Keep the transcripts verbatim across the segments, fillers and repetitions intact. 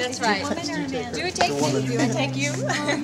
That's right. Do I take me? Do I take you?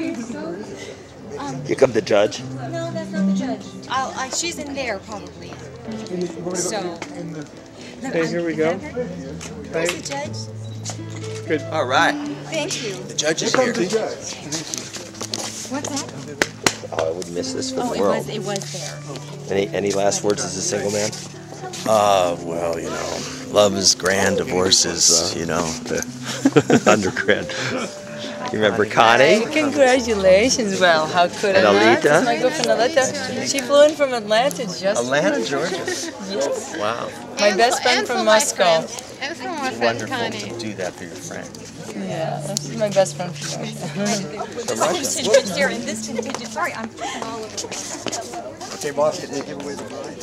Here come the judge. No, that's not the judge. I'll, I, she's in there probably. So. Hey, here we go. Where's the judge? Good. All right. Thank you. The judge is here. What's that? Oh, I would miss this for Oh, the it world. was, it was there. Any any last words as a single man? Uh, well, you know, love is grand, divorce is, you know, Undergrad. You remember Connie? Congratulations. Well, how could And I not? Alita? It's my girlfriend Alita. She flew in from Atlanta just Atlanta, Georgia. Yes. Wow. My And best for- friend and from for my Moscow. friend. And from my friend Wonderful Connie. to do that for your friend. Yeah, she's my best friend from Russia. This contingent here and this contingent. Sorry, I'm flipping all over the place. Okay, boss, can you give away the bride?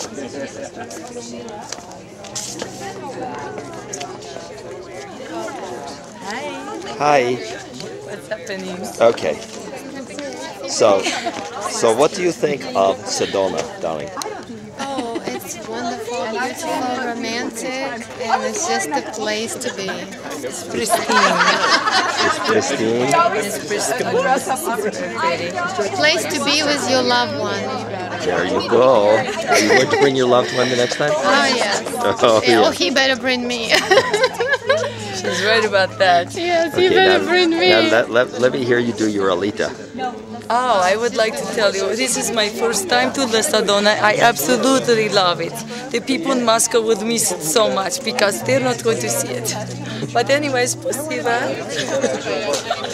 Hi. Hi. What's happening? Okay. So, so what do you think of Sedona, darling? Oh, it's wonderful, beautiful, romantic, and it's just a place to be. It's pristine. It's pristine. It's pristine. Place to be with your loved one. There you go. Are you going to bring your loved one the next time? Oh, yes. Oh, Yeah, oh, yeah. he better bring me. She's right about that. Yes, he Okay, better now, bring me. now let, let, let me hear you do your Alita. Oh, I would like to tell you, this is my first time to the Sedona. I absolutely love it. The people in Moscow would miss it so much because they're not going to see it. But anyways, спасибо.